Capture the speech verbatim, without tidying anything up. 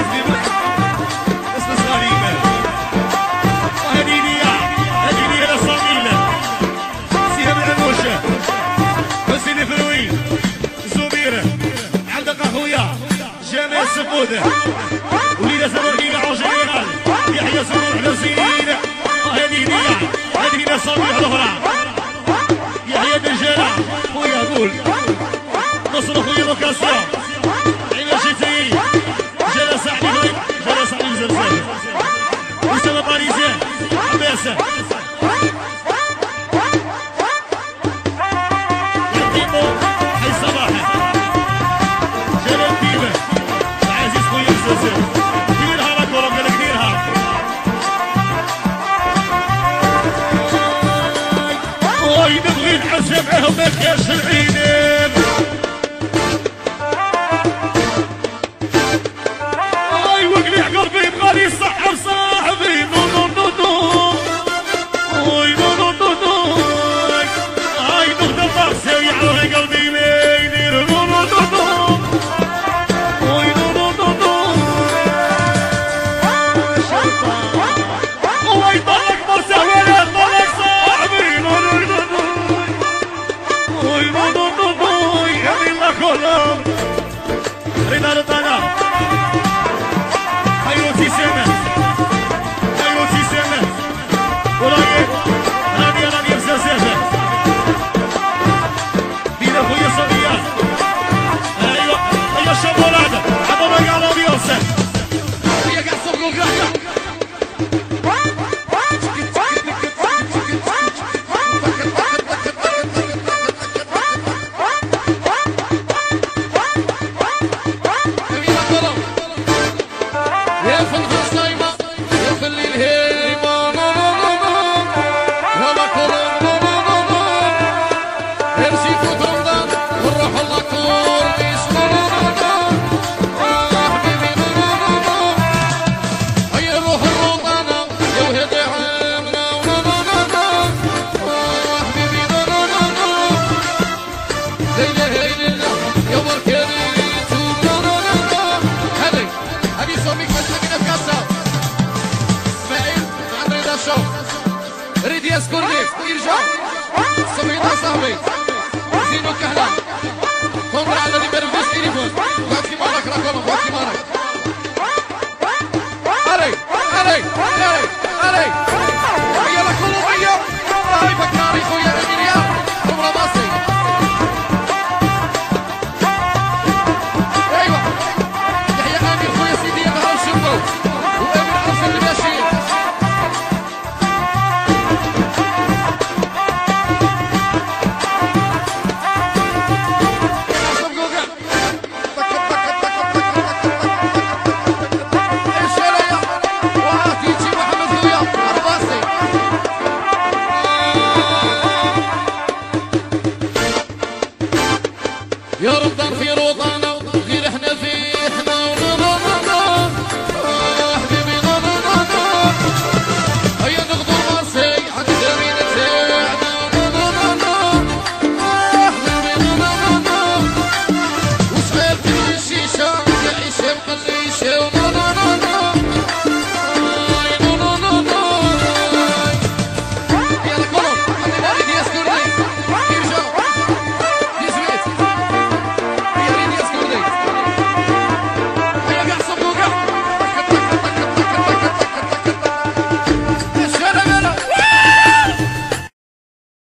وليلة سمرقية على جنرال يحيى سمر على زين هذه هدية هذه هدية صبيح ظهرة يحيى دجالة خويا قول نصر خويا لوكاسيون عينا شتي جلس علي جلس علي الزلزال أسامة باريزان عباسة يقيموا حي صباحا جلال ديبة العزيز خويا الزلزال ديرها لك والله قالك ديرها واي نبغي نحسب معاهم ما كاش العينين واي وقلع قلبي بغالي يصحب صاحبي نو نو نو نو واي نو نو نو نو هاي نخدم راسي على قلبي ما يدير نو نو نو نو واي نو نو نو نو واي طلق مرسى ولا طلق صاحبي نو نو نو نو واي نو نو نو نو يهدي الله كلهم رضا رضانا حيوتي سمت حيوتي سمت ورايك هادي راني بزازازة بينا خويا صبيان ايوا ايوا الشابولادة عطونا قاع لابيوسة خويا قاع صبقو قاع ريد يسكرني يرجع سمينا صاحبي زينو كهلا كونتر على اللي بيرفس تليفون بعد كي مالك رقم بعد كي مالك